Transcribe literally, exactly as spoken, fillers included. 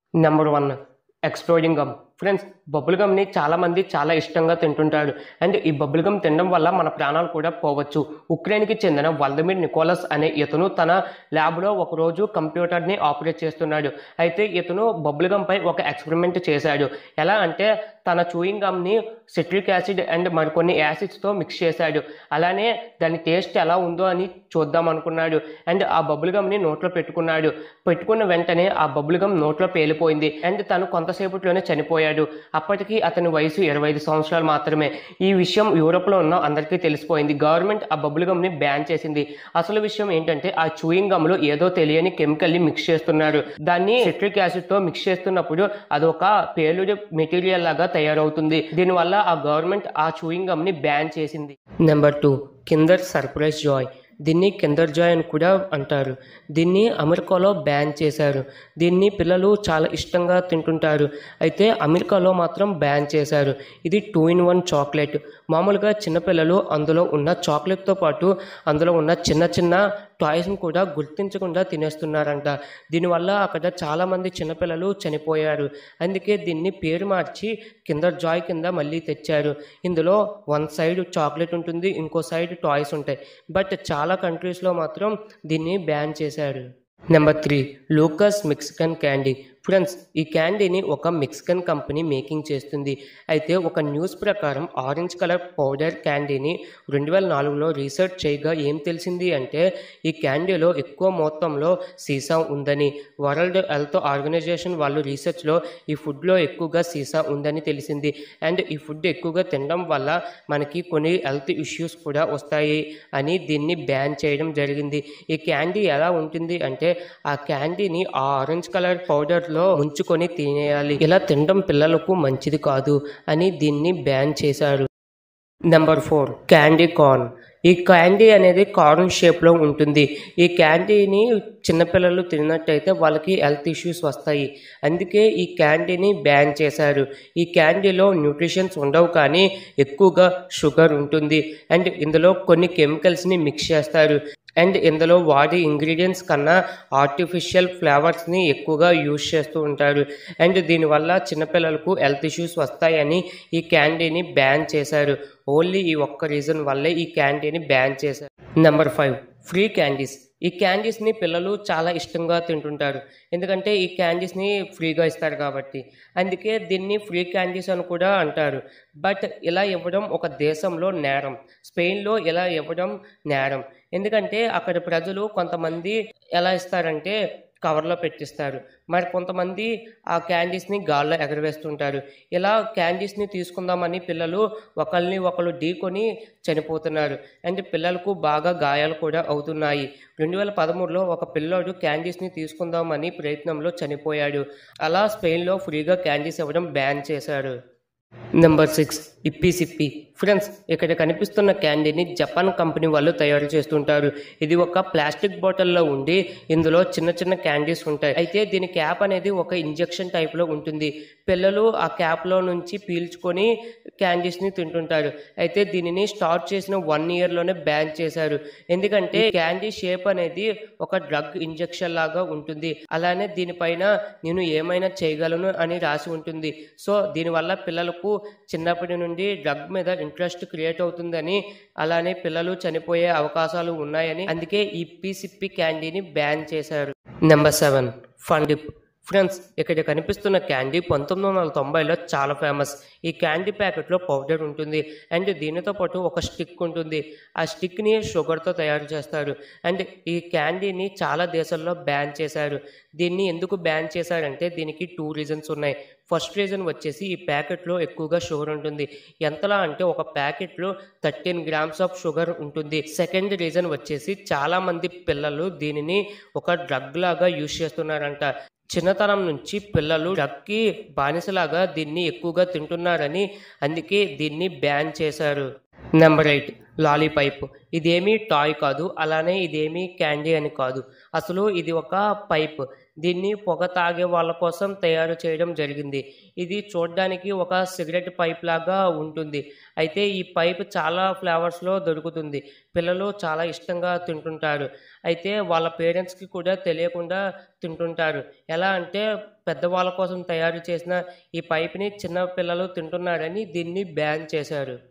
Number one exploding gum. Friends, bubble గమ్ని చాలామంది చాలా ఇష్టంగా తింటుంటారు. అండ్ ఈ బబుల్ గమ్ తినడం వల్ల మన ప్రాణాలు కూడా పోవచ్చు. ఉక్రెయిన్కి చెందిన వల్దమిర్ నికోలస్ అనే ఇతను తన ల్యాబ్లో ఒకరోజు కంప్యూటర్ని ఆపరేట్ చేస్తున్నాడు. అయితే ఇతను బబుల్ గమ్ పై ఒక ఎక్స్పెరిమెంట్ చేశాడు. ఎలా అంటే తన చూయింగ్ గమ్ని సిట్రిక్ యాసిడ్ అండ్ మరికొన్ని యాసిడ్స్తో మిక్స్ చేశాడు. అలానే దాని టేస్ట్ ఎలా ఉందో అని చూద్దాం అనుకున్నాడు. అండ్ ఆ బబుల్ గమ్ని నోట్లో పెట్టుకున్నాడు. పెట్టుకున్న వెంటనే ఆ బబుల్ గమ్ నోట్లో పేలిపోయింది. అండ్ తను కొంతసేపట్లోనే చనిపోయాడు. అప్పటికి అతని వయసు ఇరవై ఐదు సంవత్సరాలు మాత్రమే. ఈ విషయం యూరోప్లో ఉన్న అందరికీ తెలిసిపోయింది. గవర్నమెంట్ ఆ బబుల్ గమ్ని బ్యాన్ చేసింది. అసలు విషయం ఏంటంటే ఆ చూయింగ్ గమ్లో ఏదో తెలియని కెమికల్ని మిక్స్ చేస్తున్నారు. దాన్ని సిట్రిక్ యాసిడ్తో మిక్స్ చేస్తున్నప్పుడు అదొక పేలుడు మెటీరియల్ లాగా తయారవుతుంది. దీనివల్ల ఆ గవర్నమెంట్ ఆ చూయింగ్ గమ్ని బ్యాన్ చేసింది. Number two Kinder Surprise Joy. దీన్ని కిండర్ జాయ్ అని కూడా అంటారు. దీన్ని అమెరికాలో బ్యాన్ చేశారు. దీన్ని పిల్లలు చాలా ఇష్టంగా తింటుంటారు. అయితే అమెరికాలో మాత్రం బ్యాన్ చేశారు. ఇది టూ ఇన్ వన్ చాక్లెట్. మామూలుగా చిన్నపిల్లలు అందులో ఉన్న చాక్లెట్తో పాటు అందులో ఉన్న చిన్న చిన్న టాయ్స్ని కూడా గుర్తించకుండా తినేస్తున్నారంట. దీనివల్ల అక్కడ చాలామంది చిన్నపిల్లలు చనిపోయారు. అందుకే దీన్ని పేరు మార్చి కిండర్ జాయ్ కింద మళ్ళీ తెచ్చారు. ఇందులో వన్ సైడ్ చాక్లెట్ ఉంటుంది, ఇంకో సైడ్ టాయ్స్ ఉంటాయి. బట్ చాలా కంట్రీస్లో మాత్రం దీన్ని బ్యాన్ చేశారు. Number three Lucas Mexican candy. Friends, ఈ క్యాండీని ఒక మెక్సికన్ కంపెనీ మేకింగ్ చేస్తుంది. అయితే ఒక న్యూస్ ప్రకారం ఆరెంజ్ కలర్ పౌడర్ క్యాండీని రెండు వేల నాలుగులో రీసెర్చ్ చేయగా ఏం తెలిసింది అంటే ఈ క్యాండీలో ఎక్కువ మొత్తంలో సీసా ఉందని. వరల్డ్ హెల్త్ ఆర్గనైజేషన్ వాళ్ళు రీసెర్చ్లో ఈ ఫుడ్లో ఎక్కువగా సీసా ఉందని తెలిసింది. అండ్ ఈ ఫుడ్ ఎక్కువగా తినడం వల్ల మనకి కొన్ని హెల్త్ ఇష్యూస్ కూడా వస్తాయి అని దీన్ని బ్యాన్ చేయడం జరిగింది. ఈ క్యాండీ ఎలా ఉంటుంది అంటే ఆ క్యాండీని ఆ ఆరెంజ్ కలర్ పౌడర్ లో ముంచుకొని తినేయాలి. ఇలా తినడం పిల్లలకు మంచిది కాదు అని దీన్ని బ్యాన్ చేశారు. Number four candy corn. ఈ క్యాండీ అనేది కార్న్ షేప్లో ఉంటుంది. ఈ క్యాండీని చిన్నపిల్లలు తిన్నట్టయితే వాళ్ళకి హెల్త్ ఇష్యూస్ వస్తాయి. అందుకే ఈ క్యాండీని బ్యాన్ చేశారు. ఈ క్యాండీలో న్యూట్రిషన్స్ ఉండవు, కానీ ఎక్కువగా షుగర్ ఉంటుంది. అండ్ ఇందులో కొన్ని కెమికల్స్ని మిక్స్ చేస్తారు. అండ్ ఇందులో వాడే ఇంగ్రీడియంట్స్ కన్నా ఆర్టిఫిషియల్ ఫ్లేవర్స్ని ఎక్కువగా యూజ్ చేస్తూ ఉంటారు. అండ్ దీనివల్ల చిన్నపిల్లలకు హెల్త్ ఇష్యూస్ వస్తాయని ఈ క్యాండీని బ్యాన్ చేశారు. ఓన్లీ ఈ ఒక్క రీజన్ వల్లే ఈ క్యాండీని బ్యాన్ చేశారు. Number five free candies. ఈ క్యాండీస్ని పిల్లలు చాలా ఇష్టంగా తింటుంటారు. ఎందుకంటే ఈ క్యాండీస్ని ఫ్రీగా ఇస్తారు కాబట్టి. అందుకే దీన్ని ఫ్రీ క్యాండీస్ అని కూడా అంటారు. బట్ ఇలా ఇవ్వడం ఒక దేశంలో నేరం. స్పెయిన్లో ఇలా ఇవ్వడం నేరం. ఎందుకంటే అక్కడ ప్రజలు కొంతమంది ఎలా ఇస్తారంటే కవర్లో పెట్టిస్తారు. మరి కొంతమంది ఆ క్యాండీస్ని గాల్లో ఎగరవేస్తుంటారు. ఇలా క్యాండీస్ని తీసుకుందామని పిల్లలు ఒకరిని ఒకరు ఢీకొని చనిపోతున్నారు. అండ్ పిల్లలకు బాగా గాయాలు కూడా అవుతున్నాయి. రెండు వేల పదమూడులో ఒక పిల్లోడు క్యాండీస్ని తీసుకుందామని ప్రయత్నంలో చనిపోయాడు. అలా స్పెయిన్లో ఫ్రీగా క్యాండీస్ ఇవ్వడం బ్యాన్ చేశారు. Number six Ippy Sippy. Friends, ఇక్కడ కనిపిస్తున్న క్యాండీని జపాన్ కంపెనీ వాళ్ళు తయారు చేస్తుంటారు. ఇది ఒక ప్లాస్టిక్ బాటిల్లో ఉండి ఇందులో చిన్న చిన్న క్యాండీస్ ఉంటాయి. అయితే దీని క్యాప్ అనేది ఒక ఇంజెక్షన్ టైప్లో ఉంటుంది. పిల్లలు ఆ క్యాప్లో నుంచి పీల్చుకొని క్యాండీస్ని తింటుంటారు. అయితే దీనిని స్టార్ట్ చేసిన వన్ ఇయర్లోనే బ్యాన్ చేశారు. ఎందుకంటే క్యాండీ షేప్ అనేది ఒక డ్రగ్ ఇంజెక్షన్ లాగా ఉంటుంది. అలానే దీనిపైన నేను ఏమైనా చేయగలను అని రాసి ఉంటుంది. సో దీనివల్ల పిల్లలకు చిన్నప్పటి నుండి డ్రగ్ మీద ఇంట్రెస్ట్ క్రియేట్ అవుతుందని, అలానే పిల్లలు చనిపోయే అవకాశాలు ఉన్నాయని అందుకే ఈ ఇప్పీ సిప్పి క్యాండీని బ్యాన్ చేశారు. Number seven Fun Dip. Friends, ఇక్కడ కనిపిస్తున్న క్యాండీ పంతొమ్మిది వందల తొంభైలో చాలా ఫేమస్. ఈ క్యాండీ ప్యాకెట్లో పౌడర్ ఉంటుంది. అండ్ దీనితో పాటు ఒక స్టిక్ ఉంటుంది. ఆ స్టిక్ని షుగర్తో తయారు చేస్తారు. అండ్ ఈ క్యాండీని చాలా దేశాల్లో బ్యాన్ చేశారు. దీన్ని ఎందుకు బ్యాన్ చేశారంటే దీనికి టూ రీజన్స్ ఉన్నాయి. ఫస్ట్ రీజన్ వచ్చేసి ఈ ప్యాకెట్లో ఎక్కువగా షుగర్ ఉంటుంది. ఎంతలా అంటే ఒక ప్యాకెట్లో థర్టీన్ గ్రామ్స్ ఆఫ్ షుగర్ ఉంటుంది. సెకండ్ రీజన్ వచ్చేసి చాలామంది పిల్లలు దీనిని ఒక డ్రగ్ లాగా యూజ్ చేస్తున్నారంట. చిన్నతనం నుంచి పిల్లలు డ్రగ్కి బానిసలాగా దీన్ని ఎక్కువగా తింటున్నారని అందుకే దీన్ని బ్యాన్ చేశారు. Number eight lolly pipe. ఇదేమీ టాయ్ కాదు. అలానే ఇదేమీ క్యాండీ అని కాదు. అసలు ఇది ఒక పైప్. దీన్ని పొగ తాగే వాళ్ళ కోసం తయారు చేయడం జరిగింది. ఇది చూడ్డానికి ఒక సిగరెట్ పైప్ లాగా ఉంటుంది. అయితే ఈ పైప్ చాలా ఫ్లేవర్స్‌లో దొరుకుతుంది. పిల్లలు చాలా ఇష్టంగా తింటుంటారు. అయితే వాళ్ళ పేరెంట్స్‌కి కూడా తెలియకుండా తింటుంటారు. ఎలా అంటే పెద్దవాళ్ళ కోసం తయారు చేసిన ఈ పైప్‌ని చిన్న పిల్లలు తింటున్నారని దీన్ని బ్యాన్ చేశారు.